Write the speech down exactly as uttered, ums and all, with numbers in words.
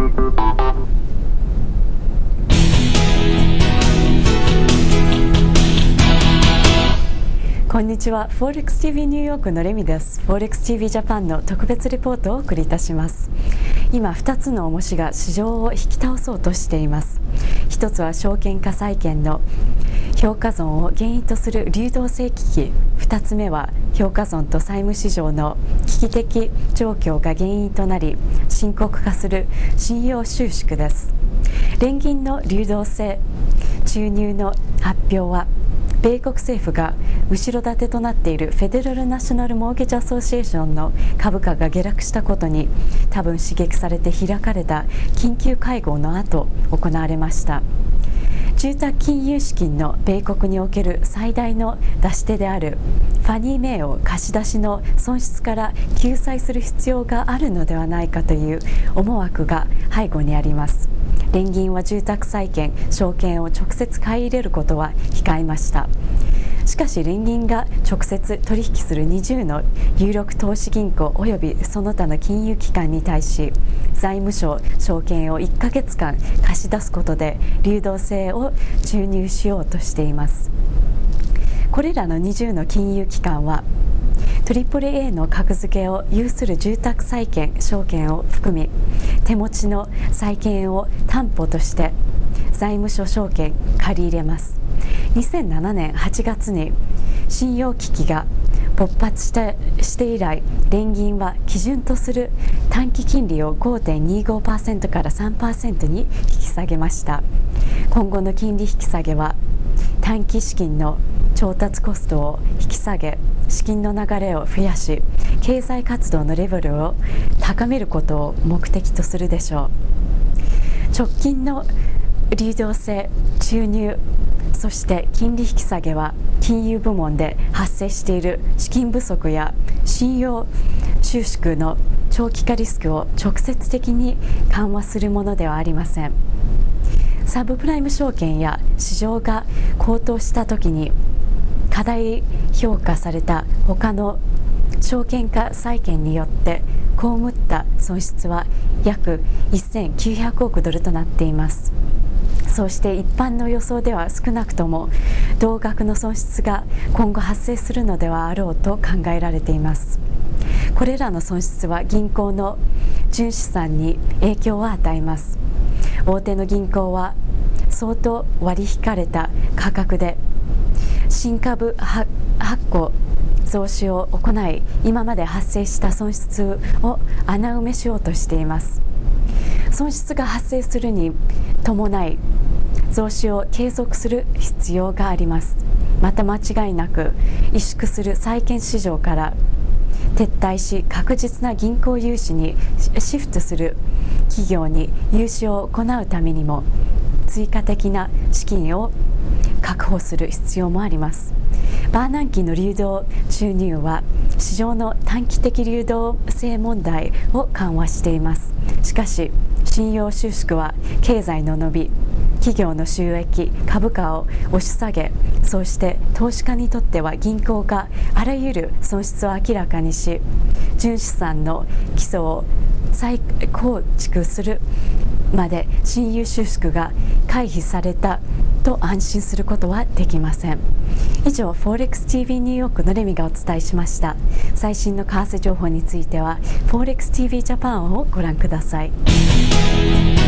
こんにちは。フォーレックス ティーブイ ニューヨークのレミです。フォーレックス ティーブイ ジャパンの特別レポートをお送りいたします。今ふたつの重しが市場を引き倒そうとしています。ひとつは証券化債券の評価損を原因とする流動性危機、ふたつめは評価損と債務市場の危機的状況が原因となり深刻化する信用収縮です。連銀の流動性注入の発表は米国政府が後ろ盾となっているフェデラル・ナショナル・モーゲージ・アソシエーションの株価が下落したことに多分刺激されて開かれた緊急会合の後行われました。住宅金融資金の米国における最大の出し手であるファニー・メイを貸し出しの損失から救済する必要があるのではないかという思惑が背後にあります。連銀は住宅債券、証券を直接買い入れることは控えました。しかし連銀が直接取引するにじゅうの有力投資銀行およびその他の金融機関に対し財務省証券をいっかげつかん貸し出すことで流動性を注入しようとしています。これらのにじゅうの金融機関はトリプルエー の格付けを有する住宅債券、証券を含み手持ちの債券を担保として財務諸証券借り入れます。にせんななねんはちがつに信用危機が勃発してして以来、連銀は基準とする短期金利を ごてんにごパーセント から さんパーセント に引き下げました。今後の金利引き下げは短期資金の調達コストを引き下げ、資金の流れを増やし、経済活動のレベルを高めることを目的とするでしょう。直近の流動性注入、そして金利引き下げは金融部門で発生している資金不足や信用収縮の長期化リスクを直接的に緩和するものではありません。サブプライム証券や市場が高騰したときに過大評価された他の証券化債券によって被った損失は約せんきゅうひゃくおくドルとなっています。そして一般の予想では少なくとも同額の損失が今後発生するのではあろうと考えられています。これらの損失は銀行の純資産に影響を与えます。大手の銀行は相当割り引かれた価格で新株発行増資を行い、今まで発生した損失を穴埋めしようとしています。損失が発生するに伴い増資を継続する必要があります。また間違いなく萎縮する債券市場から撤退し、確実な銀行融資にシフトする企業に融資を行うためにも追加的な資金を確保する必要もあります。バーナンキの流動注入は市場の短期的流動性問題を緩和しています。しかし信用収縮は経済の伸び、企業の収益、株価を押し下げ、そして投資家にとっては銀行があらゆる損失を明らかにし、純資産の基礎を再構築するまで信用収縮が回避されたと安心することはできません。以上、フォーレックス ティーブイ ニューヨークのレミがお伝えしました。最新の為替情報についてはフォーレックス ティーブイ ジャパンをご覧ください。